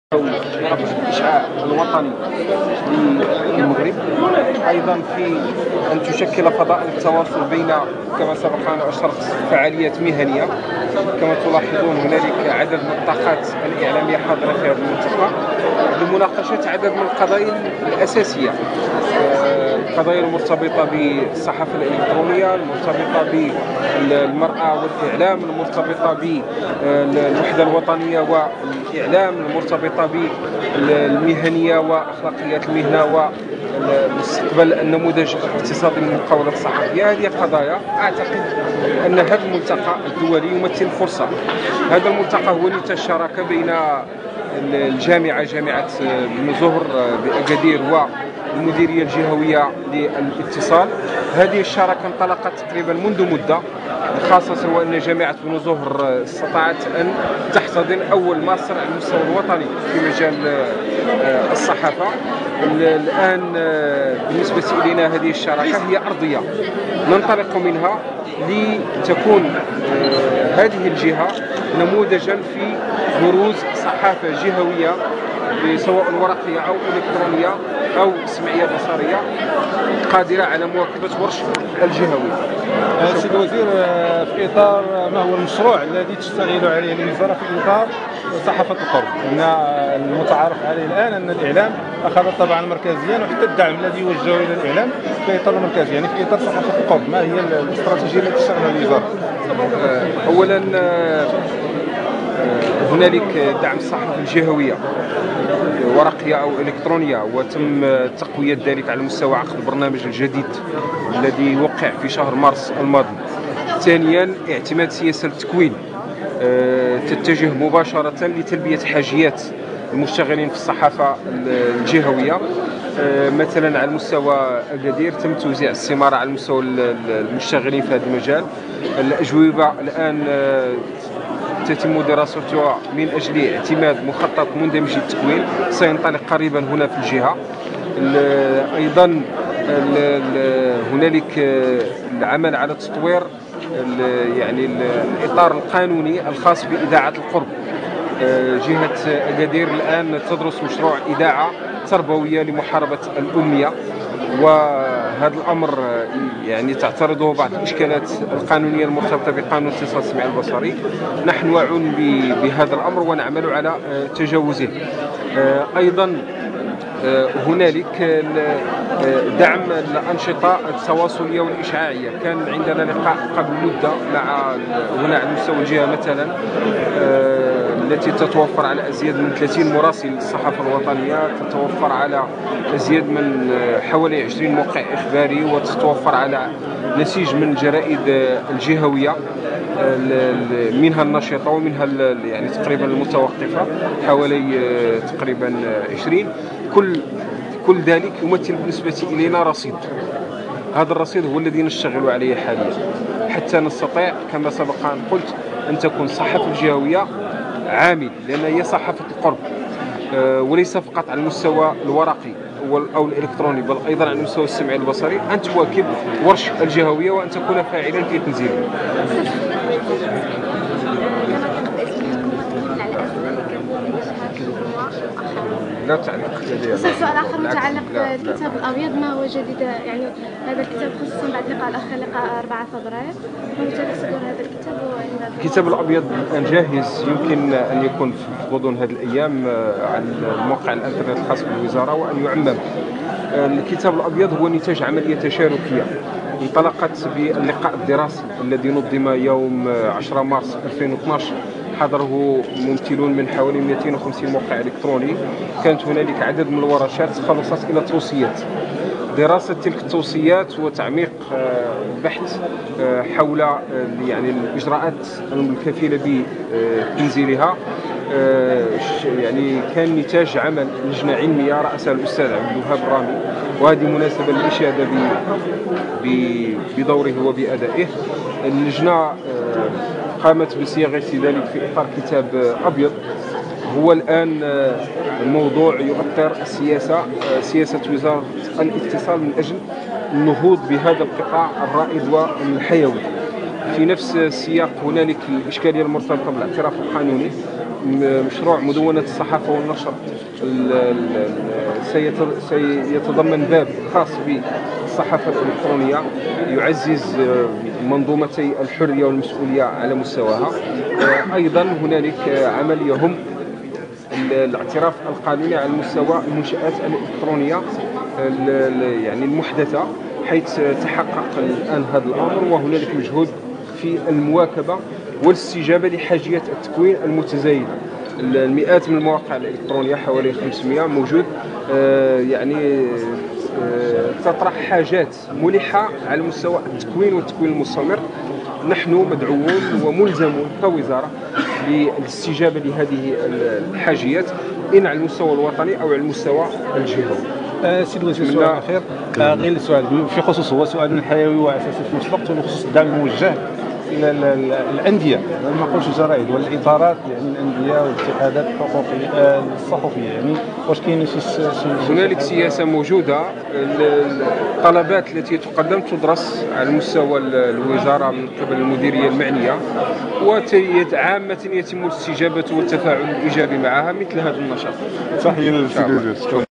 مناقشة الإشعاع الوطني للمغرب، أيضا في أن تشكل فضاء التواصل بين، كما سبق أن أشرت، فعاليات مهنية. كما تلاحظون هنالك عدد من الطاقات الإعلامية حاضرة في هذه المنطقة لمناقشة عدد من القضايا الأساسية، القضايا المرتبطة بالصحافة الإلكترونية، المرتبطة بالمرأة والإعلام، المرتبطة بالوحدة الوطنية والإعلام، المرتبطة بالمهنية وأخلاقيات المهنة ومستقبل النموذج الاقتصادي للمقاولات الصحفية. هذه قضايا أعتقد أن هذا الملتقى الدولي يمثل فرصة. هذا الملتقى هو نتاج شراكة بين جامعة بن زهر بأكادير والمديرية الجهوية للاتصال. هذه الشراكة انطلقت تقريبا منذ مدة، خاصة وأن جامعة بن زهر استطاعت أن تحتضن أول ماستر على المستوى الوطني في مجال الصحافة. الآن بالنسبة إلينا هذه الشراكة هي أرضية ننطلق منها لتكون هذه الجهة نموذجا في بروز صحافة جهوية سواء ورقية أو إلكترونية أو سمعية بصرية قادرة على مواكبة ورش الجهوي. سيد الوزير، في إطار ما هو المشروع الذي تشتغل عليه الوزارة في إطار صحافة القرب؟ أن المتعارف عليه الآن أن الإعلام أخذ طبعا مركزيا، وحتى الدعم الذي يوجه إلى الإعلام في إطار المركزي، يعني في إطار صحافة القرب. ما هي الاستراتيجية التي تشتغل الوزارة؟ أولا هنالك دعم الصحافة الجهوية ورقية أو إلكترونية، وتم تقوية ذلك على مستوى عقد البرنامج الجديد الذي وقع في شهر مارس الماضي. ثانيا اعتماد سياسة التكوين تتجه مباشرة لتلبية حاجيات المشتغلين في الصحافة الجهوية. مثلا على مستوى أكادير تم توزيع السمارة على مستوى المشتغلين في هذا المجال. الأجوبة الآن تتم دراستها من أجل اعتماد مخطط مندمج التكوين سينطلق قريبا هنا في الجهة. أيضا هنالك العمل على تطوير يعني الإطار القانوني الخاص بإذاعة القرب. جهة أكادير الآن تدرس مشروع إذاعة تربوية لمحاربة الأمية، وهذا الأمر يعني تعترضه بعض الإشكالات القانونية المرتبطة بقانون الاتصال السمعي البصري. نحن واعون بهذا الأمر ونعمل على تجاوزه. أيضا هنالك دعم الأنشطة التواصلية والإشعاعية. كان عندنا لقاء قبل مدة مع هنا على مستوى الجهة مثلا التي تتوفر على أزيد من 30 مراسل للصحافة الوطنية، تتوفر على أزيد من حوالي 20 موقع إخباري، وتتوفر على نسيج من الجرائد الجهوية منها النشطة ومنها يعني تقريبا المتوقفة حوالي تقريبا 20. كل ذلك يمثل بالنسبة إلينا رصيد. هذا الرصيد هو الذي نشتغل عليه حاليا حتى نستطيع كما سبق أن قلت أن تكون الصحافة الجهوية عامل، لأن هي صحافة القرب وليس فقط على المستوى الورقي أو الإلكتروني، بل أيضا على المستوى السمعي البصري، أن تواكب ورش الجهوية وأن تكون فاعلا في تنزيله. لا تعليق لدي. سؤال آخر متعلق بالكتاب الأبيض، ما هو جديد؟ يعني هذا الكتاب خصوصا بعد لقاء الأخ لقاء 4 فبراير، ما هو جديد صدور هذا الكتاب؟ الكتاب الأبيض الآن جاهز، يمكن أن يكون في غضون هذه الأيام على الموقع الإنترنت الخاص بالوزارة وأن يعمم. الكتاب الأبيض هو نتاج عملية تشاركية انطلقت باللقاء الدراسي الذي نظم يوم 10 مارس 2012. حضره ممثلون من حوالي 250 موقع إلكتروني. كانت هنالك عدد من الورشات خلصت إلى توصيات، دراسة تلك التوصيات وتعميق بحث حول يعني الإجراءات الكفيلة بتنزيلها. يعني كان نتاج عمل لجنة علمية رأسها الأستاذ عبد الوهاب الرامي، وهذه مناسبة للإشادة بدوره وبأدائه. اللجنة قامت بصياغة ذلك في إطار كتاب أبيض. هو الآن الموضوع يؤثر سياسة وزارة الاتصال من أجل النهوض بهذا القطاع الرائد والحيوي. في نفس السياق هنالك الإشكالية المرتبطة بالاعتراف القانوني. مشروع مدونة الصحافة والنشر سيتضمن باب خاص بالصحافة الإلكترونية يعزز منظومتي الحرية والمسؤولية على مستواها. أيضا هنالك عمل يهم الاعتراف القانوني على مستوى المنشآت الإلكترونية يعني المحدثة، حيث تحقق الآن هذا الأمر، وهنالك مجهود في المواكبة والاستجابة لحاجية التكوين المتزايدة. المئات من المواقع الإلكترونية حوالي 500 موجود، يعني تطرح حاجات ملحة على مستوى التكوين والتكوين المستمر. نحن مدعوون وملزمون كوزارة بالاستجابة لهذه الحاجيات إن على المستوى الوطني أو على المستوى الجهوي. سيد الوزير، سؤال اخير غير السؤال في خصوص، هو سؤال حيوي واساسي في نفس الوقت، بخصوص الدعم الموجه الى الانديه، ما نقولش الجرائد والاطارات، يعني الانديه والاتحادات الحقوقيه الصحفيه، يعني واش كاين شي هنالك سياسه موجوده. الطلبات التي تقدم تدرس على مستوى الوزاره من قبل المديريه المعنيه، وعامه يتم الاستجابه والتفاعل الايجابي معها مثل هذا النشاط. تحيه للسيد الوزير.